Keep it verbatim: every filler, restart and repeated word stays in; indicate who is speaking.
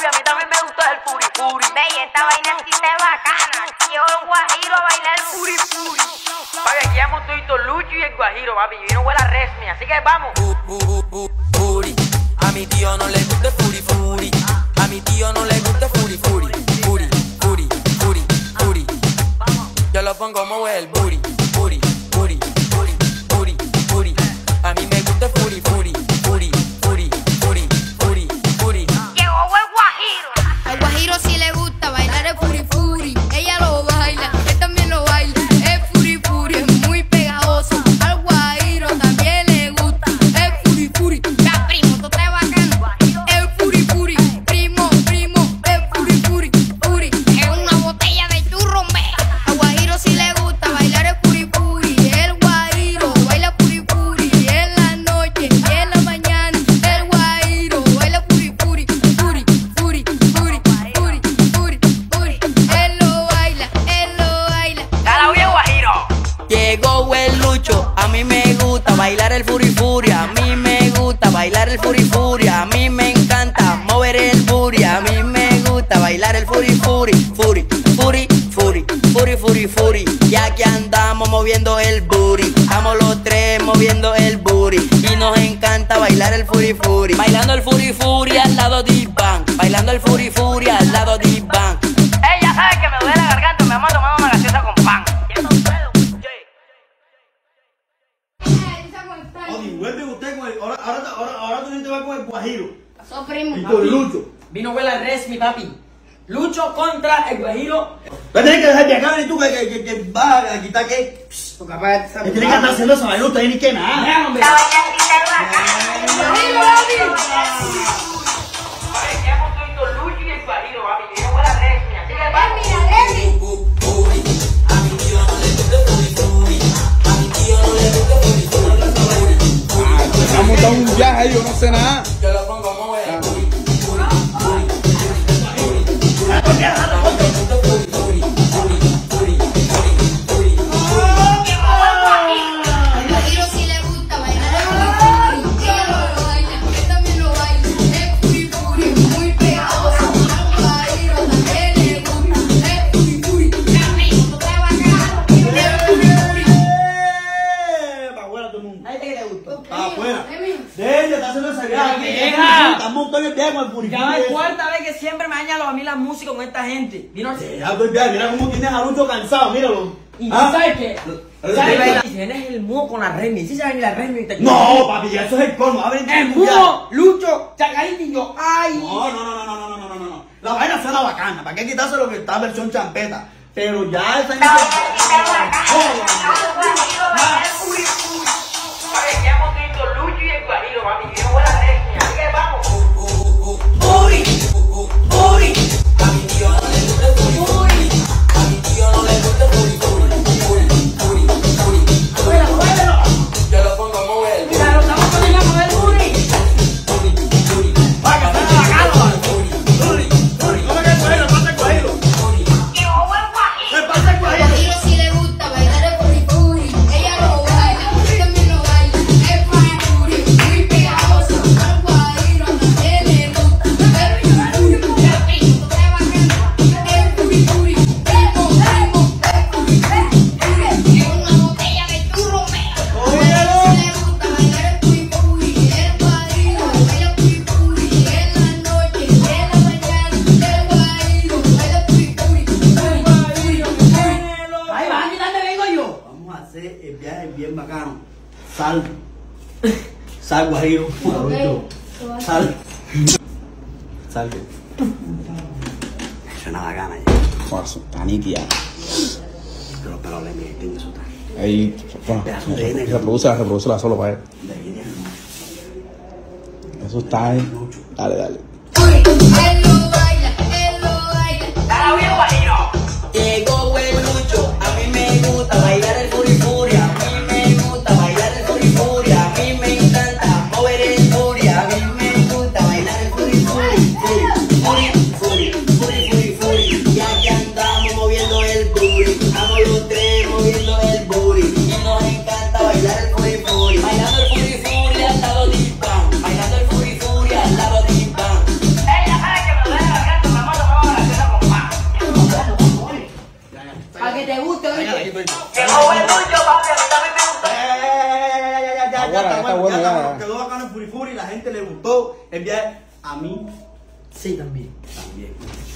Speaker 1: a mí también me gusta el furi furi.
Speaker 2: Ve, y esta vaina sí está bacana. Yo en Guajiro a bailar el furi furi.
Speaker 1: Papi, aquí vamos todito Lucho y el Guajiro, papi. Y no huele a resmi, así que vamos.
Speaker 3: Uh, uh, uh, uh, furi. A mi tío no le gusta el furi furi. A mi tío no le gusta el furi furi. Furi, furi, furi, furi. Yo lo pongo como el booty. Furi, furi, furi, furi, furi. A mí me gusta el furi furi. Furi, furi, furi, furi, furi.
Speaker 2: Llegó el Guajiro.
Speaker 4: Al Guajiro sí le gusta bailar el furi furi. Ella lo baila, él también lo baila. El furi furi es muy pegajoso. Al Guajiro también le gusta el furi furi. Ya primo, tú te bacano. El furi furi, primo, primo. El furi furi, furi. Es una botella de churro, me. Al Guajiro sí le gusta bailar el furi furi. El Guajiro baila furi furi. En la noche y en la mañana. El Guajiro baila furi furi, furi, furi, furi, furi, furi, furi. Él lo baila, él lo baila.
Speaker 1: ¡Dale bien, Guajiro!
Speaker 3: Llegó el Lucho, a mí me gusta bailar el furi furi. A mí me gusta bailar el furi furi. A mí me encanta mover el booty. A mí me gusta bailar el furi furi. Furi, furi, furi, furi, furi, furi. Ya que andamos moviendo el booty. Estamos los tres moviendo el booty. Y nos encanta bailar el furi furi. Bailando el furi furi al lado de Iván. Bailando el furi furi al lado de Iván.
Speaker 1: Ey, ya sabes que me duele la garganta, me vamos a tomar una gaseosa con pan.
Speaker 5: Oye, vuelve usted con el. Ahora, ahora, ahora, ahora tú te vas con el Guajiro.
Speaker 4: Pasó, primo.
Speaker 5: Y con el Lucho.
Speaker 6: Vino huele al resmi, papi. Lucho contra el Guajiro.
Speaker 5: Vas a tener que dejar de acá, ven tú, que, que, que, que vas a quitar que.
Speaker 6: Tu capaz de
Speaker 5: Que tienes que estar haciendo esa vaina, no te ni que nada.
Speaker 6: Ya, hombre.
Speaker 2: Esta vaina sí está bacana.
Speaker 1: Papi, aquí vamos todito Lucho y el Guajiro, papi. Y no huele a resmi, así que vamos.
Speaker 3: A mi tío no le gusta el furi furi. A mi tío no le gusta el furi furi.
Speaker 7: Se ha montado un viaje ahí, yo no sé nada.
Speaker 3: Yo lo pongo como el booty.
Speaker 4: Al Guajiro sí le gusta bailar el furi furi. Ella lo baila, él también lo baila. El furi furi es muy pegajoso. Al Guajiro también le gusta el furi furi. Ya primo, tú te bacano. El furi furi.
Speaker 5: Para afuera todo el mundo.
Speaker 6: Ahí te gustó.
Speaker 5: Para afuera.
Speaker 4: Es mío.
Speaker 5: De ella está haciendo esa viaje.
Speaker 6: Deja.
Speaker 5: Estás montando el viaje con el Furi.
Speaker 6: Ya es cuarta vez que siempre me dañan a mí la música con esta gente. Vino así.
Speaker 5: Ya estoy viaje, mira cómo tienes a Lucho cansado, míralo.
Speaker 6: Y
Speaker 5: ¿Ah?
Speaker 6: ¿sabes qué?
Speaker 5: ¿Sabes
Speaker 6: ¿Sabes qué? Si vienes el mudo con la Remy, si sabes ni la Remy te
Speaker 5: No, papi, ya eso es el colmo. A ver,
Speaker 6: El mudo, Lucho, Chacarita y yo. ¡Ay!
Speaker 5: No, no, no, no, no, no, no, no, no, no. La vaina suena bacana. ¿Para qué quitarse lo que está versión champeta? Pero ya esa
Speaker 2: Esta vaina sí está bacana. Al Guajiro baila el furi furi.
Speaker 1: Papi, aquí vamos todito Lucho y el Guajiro, papi. Y no huele a resmi, así que vamos.
Speaker 3: Booty, booty. A mi tío no le gusta el furi furi. A mi tío no le gusta el furi furi. Furi, furi, furi, furi. Yo lo pongo como el booty.
Speaker 6: Mira, lo estamos poniendo con el booty.
Speaker 3: Furi, furi.
Speaker 6: Para que suene bacano.
Speaker 3: Furi, furi, furi.
Speaker 5: ¿Cómo que el Guajiro? Pasa el Guajiro.
Speaker 2: Llegó el Guajiro.
Speaker 5: ¿Qué pasa el
Speaker 4: Al
Speaker 5: Guajiro?
Speaker 4: Guajiro sí le gusta bailar el furi furi. Ella lo baila, él también lo baila. El furi furi es muy pegajoso. Al Guajiro también le gusta el furi furi. Ya primo, tú te bacano. El furi furi, primo, primo. El furi furi, furi. Es una botella de churro, me. Al Guajiro sí le gusta bailar el furi furi. El Guajiro baila furi furi. En la noche y en la mañana. El Guajiro baila furi furi, furi, furi, furi.
Speaker 6: Ahí va, ¿y dónde vengo yo?
Speaker 5: Vamos a hacer el viaje bien bacano. Sal. Sal, Guajiro. Sal. Sal. Suena bacana ya.
Speaker 7: Joder, eso está nítida.
Speaker 5: Pero, pero le meten eso está.
Speaker 7: Ahí, bueno, reproduce, reproduce solo para él. Eso está ahí. Dale, dale.
Speaker 4: Él lo baila, él lo baila.
Speaker 1: ¡Dale bien, Guajiro!
Speaker 3: Llegó el Lucho, a mí me gusta bailar el furi furi. A mí me gusta bailar el furi furi. A mí me encanta mover el booty. A mí me gusta bailar el furi furi. Furi, furi, furi, furi, furi. Ya que andamos moviendo el booty. Estamos los tres moviendo el booty. Y nos encanta bailar el furi furi. Bailando el furi furi al lado de Iván. Bailando el furi furi al lado de Iván.
Speaker 1: Ey, ya sabes que me duele la garganta.
Speaker 6: Para que te guste,
Speaker 5: Venga, aquí
Speaker 6: ¿oíste?
Speaker 5: estoy.
Speaker 1: Llegó el Lucho, papi, a mí también me gusta.
Speaker 5: Ya, ya, ya, ya, ya, ya,
Speaker 7: Está
Speaker 5: ya,
Speaker 7: buena,
Speaker 5: está
Speaker 7: está
Speaker 5: bueno,
Speaker 7: buena,
Speaker 5: ya
Speaker 7: ya,
Speaker 5: está
Speaker 7: ya.
Speaker 5: bueno. Quedó bacano el Furi Furi, la gente le gustó el viaje. A mí
Speaker 6: Sí, también.
Speaker 5: también.